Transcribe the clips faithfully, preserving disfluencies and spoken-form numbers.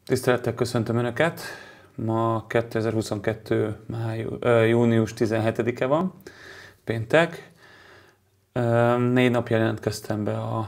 Tisztelettel köszöntöm Önöket! Ma kétezer-huszonkettő. Májú, ö, június tizenhetedike van, péntek. Ö, négy napja jelentkeztem be a, a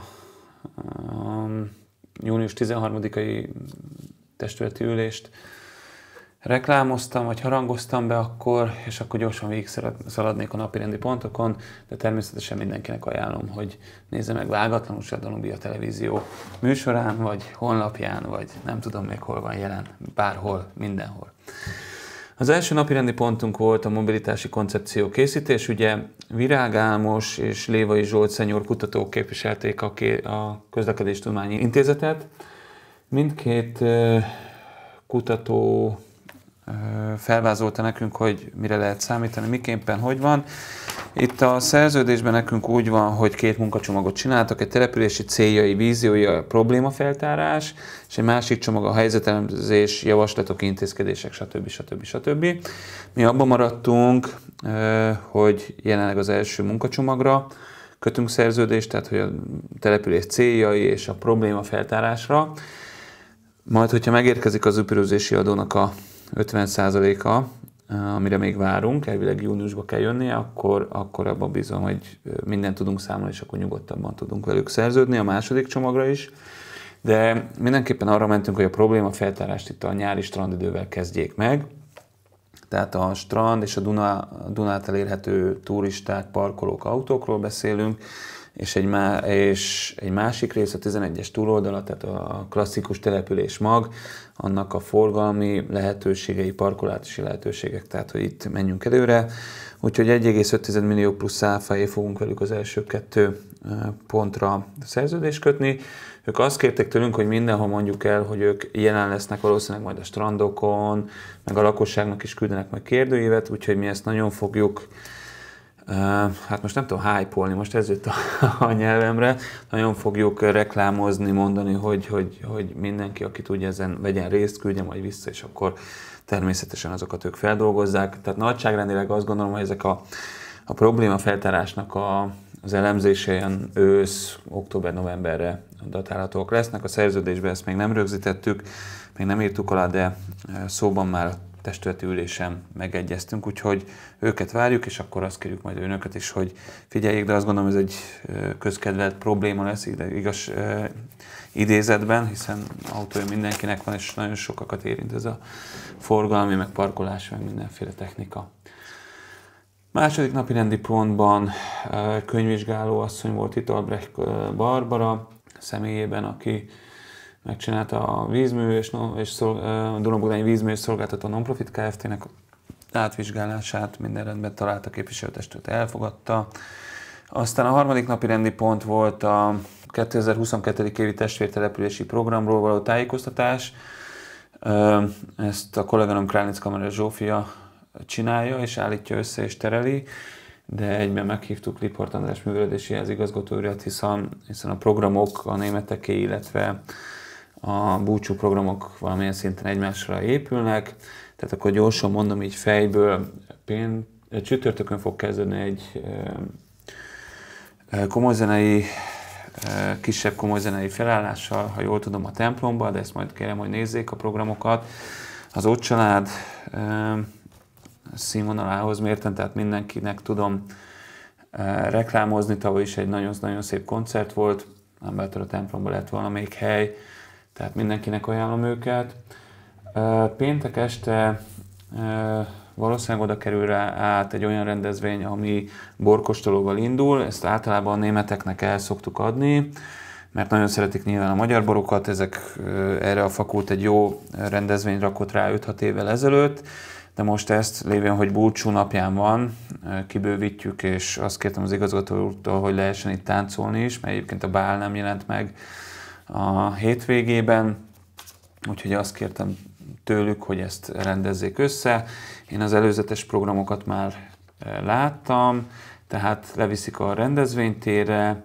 június tizenharmadikai testületi ülést. Reklámoztam, vagy harangoztam be akkor, és akkor gyorsan végig szaladnék a napirendi pontokon, de természetesen mindenkinek ajánlom, hogy nézze meg vágatlanul se Danubia televízió műsorán, vagy honlapján, vagy nem tudom még hol van jelen, bárhol, mindenhol. Az első napirendi pontunk volt a mobilitási koncepció készítés. Ugye Virág Álmos és Lévai Zsolt senior kutatók képviselték a, a Közlekedéstudományi Intézetet. Mindkét kutató felvázolta nekünk, hogy mire lehet számítani, miképpen, hogy van. Itt a szerződésben nekünk úgy van, hogy két munkacsomagot csináltak, egy települési céljai, víziói, a problémafeltárás, és egy másik csomag a helyzetelemzés, javaslatok, intézkedések, stb. stb. stb. Mi abban maradtunk, hogy jelenleg az első munkacsomagra kötünk szerződést, tehát hogy a település céljai és a problémafeltárásra. Majd, hogyha megérkezik az üpörőzési adónak a ötven százaléka, amire még várunk, elvileg júniusba kell jönnie, akkor, akkor abban bízom, hogy mindent tudunk számolni, és akkor nyugodtabban tudunk velük szerződni a második csomagra is. De mindenképpen arra mentünk, hogy a probléma feltárást itt a nyári strandidővel kezdjék meg. Tehát a strand és a Duna, a Dunát elérhető turisták, parkolók, autókról beszélünk, és egy, má, és egy másik rész, a tizenegyes túloldala, tehát a klasszikus település mag, annak a forgalmi lehetőségei, parkolási lehetőségek, tehát hogy itt menjünk előre. Úgyhogy egy egész öt millió plusz áfáért fogunk velük az első kettő pontra szerződést kötni. Ők azt kérték tőlünk, hogy mindenhol mondjuk el, hogy ők jelen lesznek valószínűleg majd a strandokon, meg a lakosságnak is küldenek majd kérdőívet, úgyhogy mi ezt nagyon fogjuk, hát most nem tudom hype-olni, most ez jött a, a nyelvemre, nagyon fogjuk reklámozni, mondani, hogy, hogy, hogy mindenki, aki tudja ezen, vegyen részt, küldje majd vissza, és akkor természetesen azokat ők feldolgozzák. Tehát nagyságrendileg azt gondolom, hogy ezek a, a probléma feltárásnak a, az elemzése ilyen ősz, október-novemberre datálhatóak lesznek. A szerződésben ezt még nem rögzítettük, még nem írtuk alá, de szóban már testületi ülésen megegyeztünk, úgyhogy őket várjuk, és akkor azt kérjük majd önöket is, hogy figyeljék, de azt gondolom, ez egy közkedvelt probléma lesz, de igaz idézetben, hiszen autója mindenkinek van, és nagyon sokakat érint ez a forgalmi, meg parkolás, meg mindenféle technika. Második napi rendi pontban könyvvizsgáló asszony volt itt, Albrecht Barbara személyében, aki megcsinálta a vízmű és, és Duna-Bogdányi Vízmű és Szolgáltató Nonprofit Kft-nek átvizsgálását, minden rendben talált, a képviselőtestület elfogadta. Aztán a harmadik napi rendi pont volt a kétezer-huszonkettő. évi testvértelepülési programról való tájékoztatás. Ezt a kolléganom Králnic Kamara Zsófia csinálja és állítja össze és tereli, de egyben meghívtuk Liport András művelődési igazgató urat, hiszen, hiszen a programok, a németeké, illetve a búcsú programok valamilyen szinten egymásra épülnek. Tehát akkor gyorsan mondom így fejből, pént, csütörtökön fog kezdeni egy komolyzenei, kisebb komolyzenei felállással, ha jól tudom, a templomba, de ezt majd kérem, hogy nézzék a programokat. Az Ott család színvonalához mérten, tehát mindenkinek tudom reklámozni. Tavaly is egy nagyon-nagyon szép koncert volt, nem bátor a templomba lett valamelyik hely, tehát mindenkinek ajánlom őket. Péntek este valószínűleg oda kerül rá át egy olyan rendezvény, ami borkóstolóval indul. Ezt általában a németeknek el szoktuk adni, mert nagyon szeretik nyilván a magyar borokat. Ezek, erre a fakult egy jó rendezvény rakott rá öt-hat évvel ezelőtt, de most ezt lévén, hogy búcsú napján van, kibővítjük, és azt kértem az igazgató úrtól, hogy lehessen itt táncolni is, mert egyébként a bál nem jelent meg a hétvégében, úgyhogy azt kértem tőlük, hogy ezt rendezzék össze. Én az előzetes programokat már láttam, tehát leviszik a rendezvénytérre,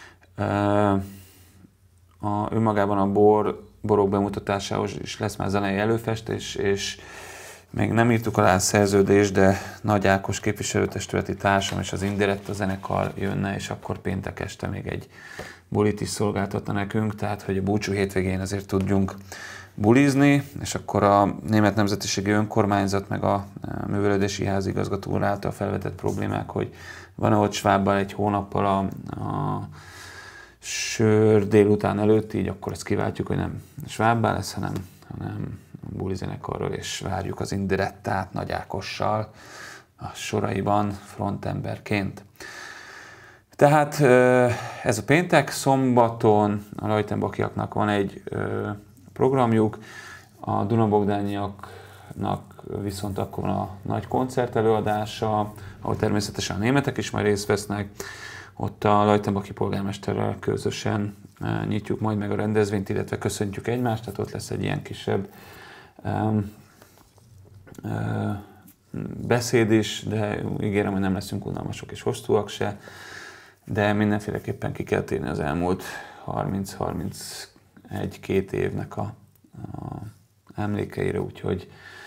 a, önmagában a bor, borok bemutatásához is lesz már zenei előfestés, és még nem írtuk alá a szerződést, de Nagy Ákos képviselőtestületi társam és az Indirekta zenekar jönne, és akkor péntek este még egy bulit is szolgáltatna nekünk, tehát hogy a búcsú hétvégén azért tudjunk bulizni, és akkor a Német Nemzetiségi Önkormányzat meg a Művelődési Házigazgató úr által felvetett problémák, hogy van ott Svábbal egy hónappal a, a sör délután előtt, így akkor ezt kiváltjuk, hogy nem Svábbá lesz, hanem, hanem buli zenekarral, és várjuk az Indirettát Nagy Ákossal a soraiban frontemberként. Tehát ez a péntek, szombaton a Lajtenbakiaknak van egy programjuk, a Dunabogdániaknak viszont akkor van a nagy koncert előadása, ahol természetesen a németek is majd részt vesznek. Ott a Lajtenbaki polgármesterrel közösen nyitjuk majd meg a rendezvényt, illetve köszöntjük egymást, tehát ott lesz egy ilyen kisebb um, uh, beszéd is, de ígérem, hogy nem leszünk unalmasok és hosszúak se, de mindenféleképpen ki kell térni az elmúlt harminc-harmincegy-két évnek a, a emlékeire, úgyhogy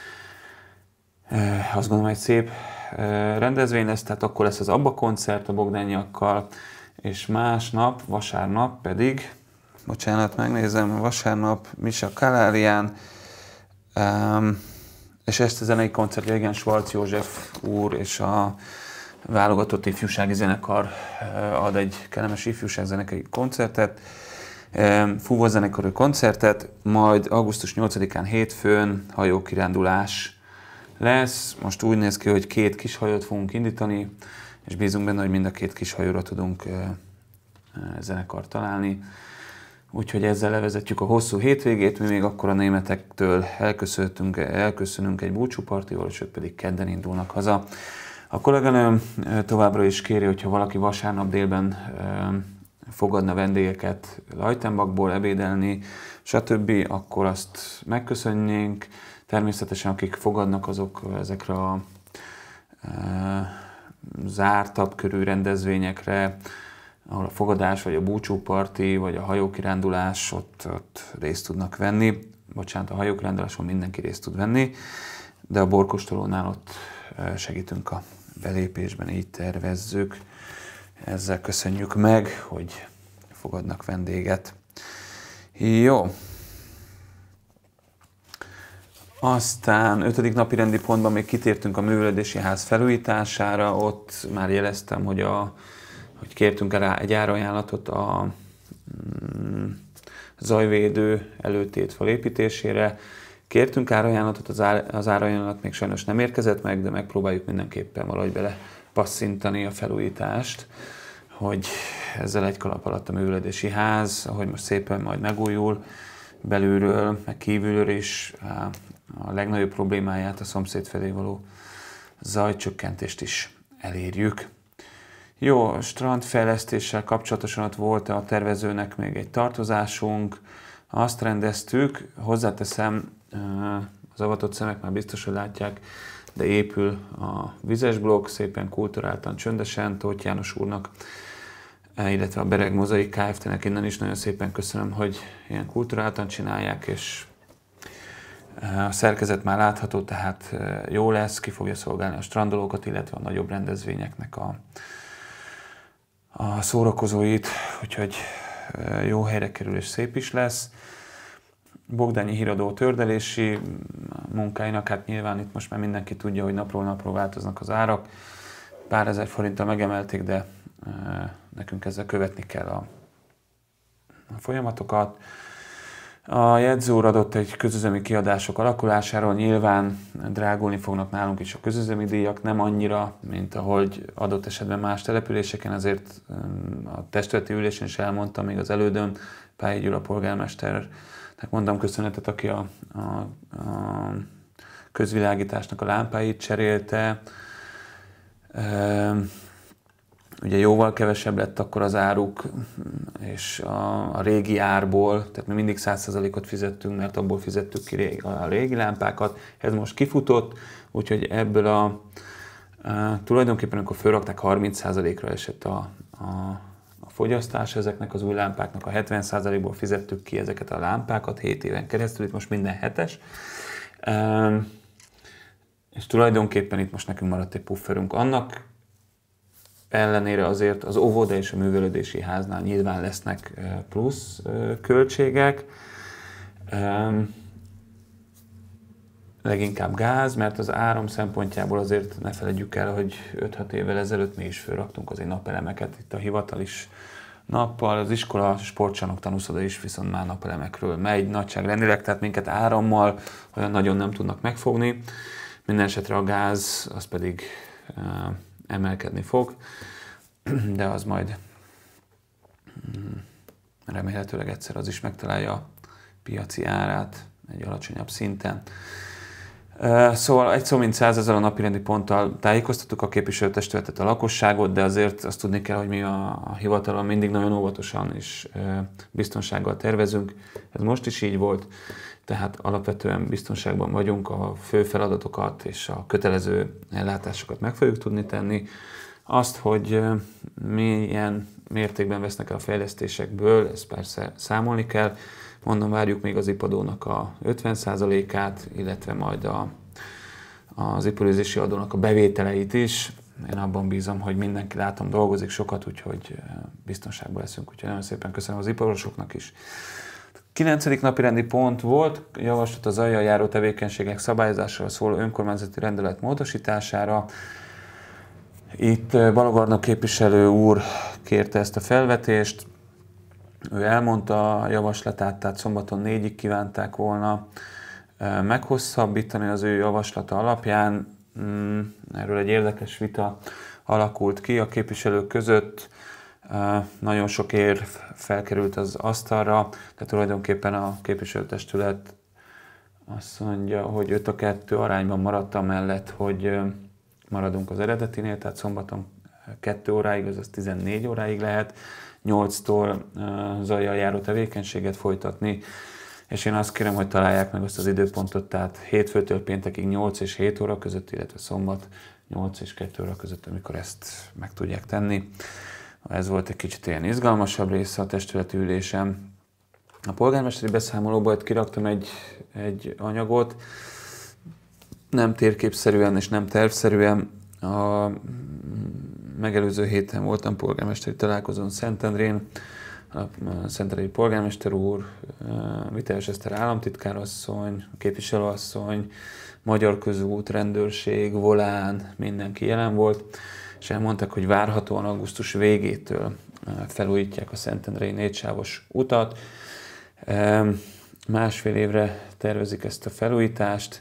uh, azt gondolom, egy szép rendezvény lesz, tehát akkor lesz az Abba koncert a Bogdániakkal, és másnap, vasárnap pedig, bocsánat, megnézem, vasárnap Misa Kalárián, um, és ezt a zenei koncert igen Schwarz József úr és a válogatott ifjúsági zenekar ad egy kellemes ifjúságzenekari koncertet, fúvózenekarú koncertet, majd augusztus nyolcadikán hétfőn hajókirándulás lesz. Most úgy néz ki, hogy két kis hajót fogunk indítani, és bízunk benne, hogy mind a két kis hajóra tudunk zenekart találni. Úgyhogy ezzel levezetjük a hosszú hétvégét, mi még akkor a németektől elköszöntünk, elköszönünk egy búcsúpartival, és ők pedig kedden indulnak haza. A kolléganőm továbbra is kéri, hogyha valaki vasárnap délben fogadna vendégeket Lajtenbakból ebédelni, stb., akkor azt megköszönnénk. Természetesen akik fogadnak, azok ezekre a e, zártabb körű rendezvényekre, ahol a fogadás, vagy a búcsúparti, vagy a hajókirándulás, ott, ott részt tudnak venni. Bocsánat, a hajókiránduláson mindenki részt tud venni, de a borkóstolónál ott segítünk a belépésben, így tervezzük. Ezzel köszönjük meg, hogy fogadnak vendéget. Jó. Aztán ötödik napi rendi pontban még kitértünk a művelődési ház felújítására, ott már jeleztem, hogy, a, hogy kértünk rá egy árajánlatot a mm, zajvédő előtétfal építésére. Kértünk árajánlatot, az, ár, az árajánlat még sajnos nem érkezett meg, de megpróbáljuk mindenképpen valahogy bele passzintani a felújítást, hogy ezzel egy kalap alatt a művelődési ház, ahogy most szépen majd megújul, belülről, meg kívülről is a legnagyobb problémáját, a szomszéd felé való zajcsökkentést is elérjük. Jó, a strandfejlesztéssel kapcsolatosan ott volt a tervezőnek még egy tartozásunk, azt rendeztük, hozzáteszem, az avatott szemek már biztos, hogy látják, de épül a vizes blokk, szépen kulturáltan, csöndesen, Tóth János úrnak, illetve a Bereg Mozaik Kft-nek innen is nagyon szépen köszönöm, hogy ilyen kulturáltan csinálják, és a szerkezet már látható, tehát jó lesz, ki fogja szolgálni a strandolókat, illetve a nagyobb rendezvényeknek a, a szórakozóit, úgyhogy jó helyre kerül és szép is lesz. Bogdányi Híradó tördelési munkáinak, hát nyilván itt most már mindenki tudja, hogy napról napról változnak az árak. Pár ezer forinttal megemelték, de nekünk ezzel követni kell a, a folyamatokat. A jegyző úr adott egy közüzemi kiadások alakulásáról, nyilván drágulni fognak nálunk is a közüzemi díjak, nem annyira, mint ahogy adott esetben más településeken, azért a testületi ülésen is elmondtam, még az elődöm, Pályi Gyula polgármesternek mondtam köszönetet, aki a, a, a közvilágításnak a lámpáit cserélte. Ugye jóval kevesebb lett akkor az áruk, és a, a régi árból, tehát mi mindig száz százalékot fizettünk, mert abból fizettük ki a régi lámpákat, ez most kifutott, úgyhogy ebből a, a tulajdonképpen akkor fölrakták harminc százalékra esett a, a, a fogyasztás ezeknek az új lámpáknak, a hetven százalékból fizettük ki ezeket a lámpákat hét éven keresztül, itt most minden hetes. és tulajdonképpen itt most nekünk maradt egy pufferünk. Annak ellenére azért az óvoda és a művelődési háznál nyilván lesznek plusz költségek. Leginkább gáz, mert az áram szempontjából azért ne feledjük el, hogy öt-hat évvel ezelőtt mi is fölraktunk azért napelemeket. Itt a hivatal is nappal, az iskola, a sportcsarnok tanúszoda is viszont már napelemekről megy nagyságrendileg, tehát minket árammal olyan nagyon nem tudnak megfogni. Minden esetre a gáz az pedig uh, emelkedni fog, de az majd um, remélhetőleg egyszer az is megtalálja a piaci árát egy alacsonyabb szinten. Uh, szóval egy szó mint száz ezzel a napirendi ponttal tájékoztattuk a képviselőtestületet, a lakosságot, de azért azt tudni kell, hogy mi a, a hivatalon mindig nagyon óvatosan és uh, biztonsággal tervezünk. Ez most is így volt, tehát alapvetően biztonságban vagyunk, a fő feladatokat és a kötelező ellátásokat meg fogjuk tudni tenni. Azt, hogy uh, milyen mértékben vesznek el a fejlesztésekből, ezt persze számolni kell. Mondom, várjuk még az ipadónak a ötven százalékát, illetve majd a, az iparűzési adónak a bevételeit is. Én abban bízom, hogy mindenki látom dolgozik sokat, úgyhogy biztonságban leszünk. Úgyhogy nagyon szépen köszönöm az iparosoknak is. Kilencedik napi rendi pont volt javaslat az alja járó tevékenységek szabályozására szóló önkormányzati rendelet módosítására. Itt Balogh Arnold képviselő úr kérte ezt a felvetést. Ő elmondta a javaslatát, tehát szombaton négyig kívánták volna meghosszabbítani az ő javaslata alapján. Erről egy érdekes vita alakult ki a képviselők között. Nagyon sok érv felkerült az asztalra, de tulajdonképpen a képviselőtestület azt mondja, hogy öt a kettő arányban maradt amellett, hogy maradunk az eredetinél, tehát szombaton kettő óráig, azaz tizennégy óráig lehet nyolctól zajjal járó tevékenységet folytatni, és én azt kérem, hogy találják meg azt az időpontot, tehát hétfőtől péntekig nyolc és hét óra között, illetve szombat nyolc és kettő óra között, amikor ezt meg tudják tenni. Ez volt egy kicsit ilyen izgalmasabb része a testületi ülésem. A polgármesteri beszámolóból kiraktam egy, egy anyagot, nem térképszerűen és nem tervszerűen. A megelőző héten voltam polgármesteri találkozón Szentendrén, a szentendrei polgármester úr, Viteles Eszter államtitkárasszony, képviselőasszony, Magyar Közút, rendőrség, volán, mindenki jelen volt, és elmondták, hogy várhatóan augusztus végétől felújítják a szentendrei négysávos utat. Másfél évre tervezik ezt a felújítást.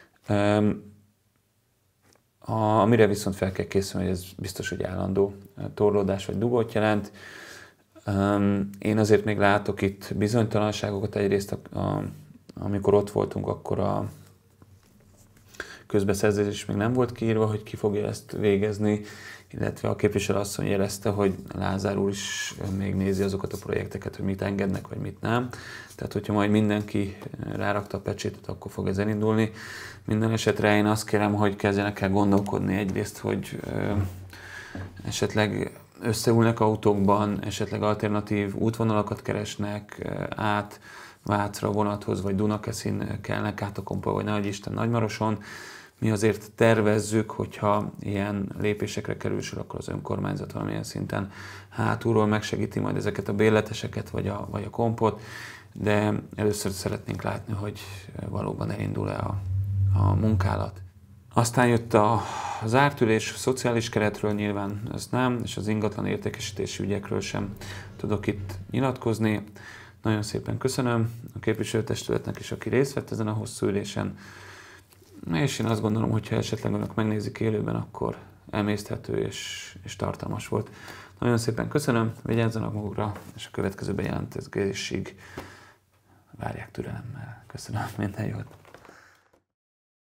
Amire viszont fel kell készülni, hogy ez biztos, hogy állandó torlódás vagy dugót jelent. Én azért még látok itt bizonytalanságokat. Egyrészt, a, a, amikor ott voltunk, akkor a közbeszerzés még nem volt kiírva, hogy ki fogja ezt végezni, illetve a képviselőasszony jelezte, hogy Lázár úr is még nézi azokat a projekteket, hogy mit engednek, vagy mit nem. Tehát, hogyha majd mindenki rárakta a pecsétet, akkor fog ez elindulni. Minden esetre én azt kérem, hogy kezdjenek el gondolkodni egyrészt, hogy ö, esetleg összeülnek autókban, esetleg alternatív útvonalakat keresnek át Vácra vonathoz, vagy Dunakeszin kelnek át a Kompa, vagy Nagyisten Nagymaroson. Mi azért tervezzük, hogyha ilyen lépésekre kerül sor, akkor az önkormányzat valamilyen szinten hátulról megsegíti majd ezeket a bérleteseket, vagy a, vagy a kompot, de először szeretnénk látni, hogy valóban elindul-e a, a munkálat. Aztán jött a, az ártülés, a szociális keretről nyilván ez nem, és az ingatlan értékesítési ügyekről sem tudok itt nyilatkozni. Nagyon szépen köszönöm a képviselőtestületnek is, aki részt vett ezen a hosszú ülésen. És én azt gondolom, hogy ha esetleg önök megnézik élőben, akkor emészthető és, és tartalmas volt. Nagyon szépen köszönöm, vigyázzanak magukra, és a következő bejelentkezésig várják türelemmel. Köszönöm, minden jót!